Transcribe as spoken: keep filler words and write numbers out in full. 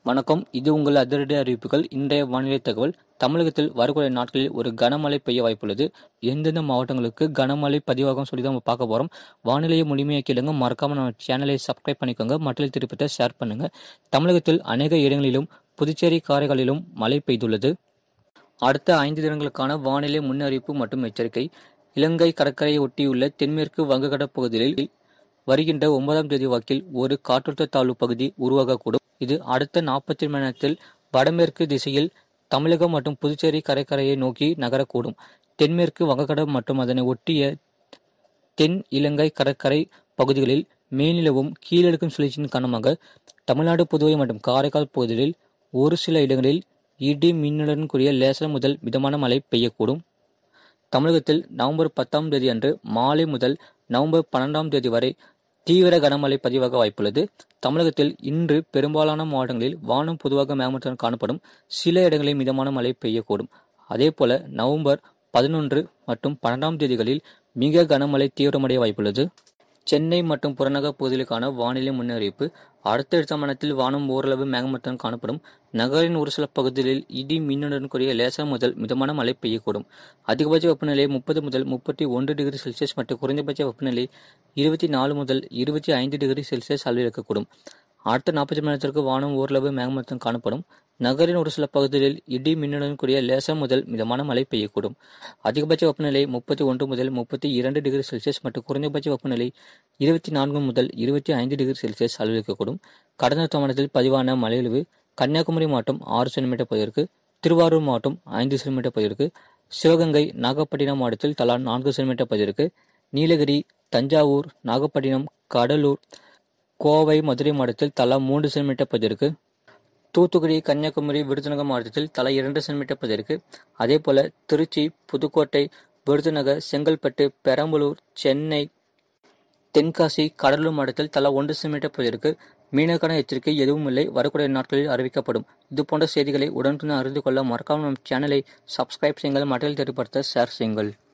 வணக்கம். இது உங்கள் அதிரடி அறிவிப்புகள். இன்றைய வானிலை தகவல். தமிழகத்தில் வரக்கூடிய நாட்களில் ஒரு கனமழை பெய்ய வாய்ப்புள்ளது. எந்தெந்த மாவட்டங்களுக்கு கனமழை பதிவாகும் சொல்லி தான் நம்ம பார்க்க போறோம். வானிலையை முழுமையாக கேளுங்க. மறக்காம நம்ம சேனலை சப்ஸ்கிரைப் பண்ணிக்கோங்க. மற்ற திருப்பத்தை ஷேர் பண்ணுங்க. தமிழகத்தில் அநேக இடங்களிலும் புதுச்சேரி காரைக்காலிலும் மழை பெய்துள்ளது. அடுத்த ஐந்து தினங்களுக்கான வானிலை முன்னறிவிப்பு மற்றும் எச்சரிக்கை. இலங்கை கடற்கரையை ஒட்டியுள்ள தென்மேற்கு வங்கக்கடல் பகுதிகளில் வருகின்ற ஒன்பதாம் தேதி வாக்கில் ஒரு காற்றழுத்த தாழ்வு பகுதி உருவாகக்கூடும். இது அடுத்த நாற்பத்தி மணி நேரத்தில் வடமேற்கு திசையில் தமிழகம் மற்றும் புதுச்சேரி கடற்கரையை நோக்கி நகரக்கூடும். தென்மேற்கு வங்கக்கடல் மற்றும் அதனை ஒட்டிய தென் இலங்கை கடற்கரை பகுதிகளில் மேல்நிலவும் கீழடுக்கும் சுழற்சியின் காரணமாக தமிழ்நாடு, புதுவை மற்றும் காரைக்கால் பகுதிகளில் ஒரு சில இடங்களில் இடி மின்னலுடன் கூடிய லேசான முதல் மிதமான மழை பெய்யக்கூடும். தமிழகத்தில் நவம்பர் பத்தாம் தேதி அன்று மாலை முதல் நவம்பர் பன்னெண்டாம் தேதி வரை தீவிர கனமழை பதிவாக வாய்ப்புள்ளது. தமிழகத்தில் இன்று பெரும்பாலான மாவட்டங்களில் வானம் பொதுவாக மேகமூட்டத்துடன் காணப்படும். சில இடங்களில் மிதமான மழை பெய்யக்கூடும். அதே போல நவம்பர் பதினொன்று மற்றும் பன்னெண்டாம் தேதிகளில் மிக கனமழை தீவிரமடைய வாய்ப்புள்ளது. சென்னை மற்றும் புறநகர் பகுதிகளுக்கான வானிலை முன்னறிவிப்பு. அடுத்தடுத்த மணத்தில் வானம் ஓரளவு மேகமூட்டத்துடன் காணப்படும். நகரின் ஒரு சில பகுதிகளில் இடி மின்னுடன் கூடிய லேசான முதல் மிதமான மழை பெய்யக்கூடும். அதிகபட்ச வெப்பநிலை முப்பது முதல் முப்பத்தி ஒன்று டிகிரி செல்சியஸ் மற்றும் குறைந்தபட்ச வெப்பநிலை இருபத்தி நாலு முதல் இருபத்தி ஐந்து டிகிரி செல்சியஸ் அளவில் இருக்கக்கூடும். அடுத்த நாற்பத்தி மணி நேரத்திற்கு வானம் ஓரளவு மேகமூட்டத்துடன் காணப்படும். நகரின் ஒரு சில பகுதிகளில் இடி மின்னுடன் கூடிய லேசான முதல் மிதமான மழை பெய்யக்கூடும். அதிகபட்ச வெப்பநிலை முப்பத்தி ஒன்று முதல் முப்பத்தி இரண்டு டிகிரி செல்சியஸ் மற்றும் குறைந்தபட்ச வெப்பநிலை இருபத்தி நான்கு முதல் இருபத்தி ஐந்து டிகிரி செல்சியஸ் அளவில் இருக்கக்கூடும். கடந்த தமிழகத்தில் பதிவான மழையளவு கன்னியாகுமரி மாவட்டம் ஆறு சென்டிமீட்டர் பதிவிற்கு, திருவாரூர் மாவட்டம் ஐந்து சென்டிமீட்டர் பதிவிற்கு, சிவகங்கை, நாகப்பட்டினம் மாவட்டத்தில் தலா நான்கு சென்டிமீட்டர் பதிவிற்கு, நீலகிரி, தஞ்சாவூர், நாகப்பட்டினம், கடலூர், கோவை, மதுரை மாவட்டத்தில் தலா மூன்று சென்டிமீட்டர் பதிவிற்கு, தூத்துக்குடி, கன்னியாகுமரி, விருதுநகர் மாவட்டத்தில் தலா இரண்டு சென்டிமீட்டர் பதிவிற்கு, அதே போல திருச்சி, புதுக்கோட்டை, விருதுநகர், செங்கல்பட்டு, பெரம்பலூர், சென்னை, தென்காசி, கடலூர் மாவட்டத்தில் தலா ஒன்று சென்டிமீட்டர் பதிவிற்கு மீனக்கான எச்சரிக்கை எதுவும் இல்லை. வரக்கூடிய நாட்களில் அறிவிக்கப்படும். இது போன்ற செய்திகளை உடனுக்குடன் அறிந்து கொள்ள மறக்காமல் நம் சேனலை சப்ஸ்கிரைப் செய்யுங்கள். மற்றவர்கள் தெரியப்படுத்த ஷேர் செய்யுங்கள்.